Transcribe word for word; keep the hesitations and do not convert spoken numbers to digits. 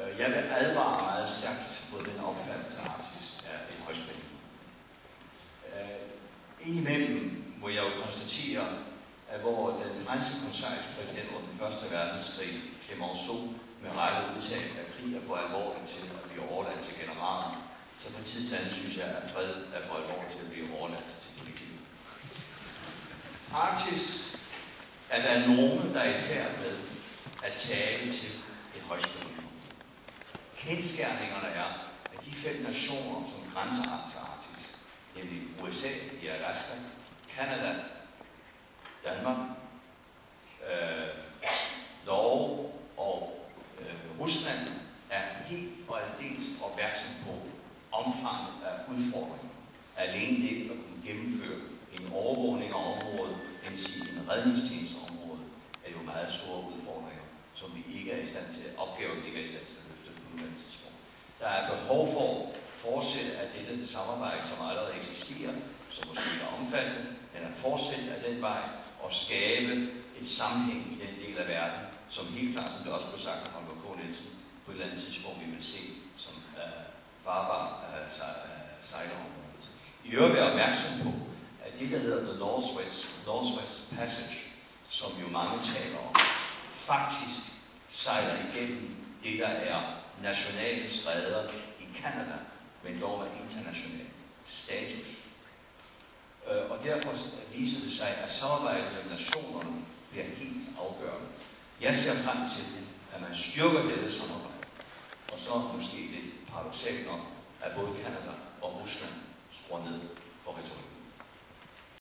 Jeg vil advare meget stærkt mod den opfattelse, at Arktis er en højspænding. Indimellem må jeg jo konstatere, at hvor den franske konseilspræsident under den første verdenskrig, Clemenceau, med rette udtalt, at krig er for alvorligt til at blive overladt til generaler, så på tid til anden synes jeg, at fred er for alvorligt til at blive overladt til politikere. Arktis er der nogen, der er i færd med at tale til en højspænding. Kendskærningerne er, at de fem nationer, som grænser til Arktis, nemlig U S A i Alaska, Canada, Danmark, øh, Norge og øh, Rusland, er helt og aldeles opmærksom på omfanget af udfordringer. Alene det at kunne gennemføre en overvågning af området, en sige en redningstjenesteområde, er jo meget store udfordringer, som vi ikke er i stand til, opgaven ikke er i stand til at løfte på nuværende tidspunkt. Der er behov for at fortsætte af dette samarbejde, som allerede eksisterer, som måske ikke er omfattende, men at fortsætte af den vej og skabe et sammenhæng i den del af verden, som helt klart, som det også blev sagt af Holger K. Nielsen, på et eller andet tidspunkt vi vil se som uh, farbar uh, sejlerområdet. I øvrigt være opmærksom på, at det, der hedder The Northwest, Northwest Passage, som jo mange taler om, faktisk sejler igennem det, der er nationale stræder i Canada, men dog med international status. Og derfor viser det sig, at samarbejdet mellem nationerne bliver helt afgørende. Jeg ser frem til, at man styrker dette samarbejde, og så måske lidt paradoksalt nok, at både Canada og Rusland skruer ned for retorikken.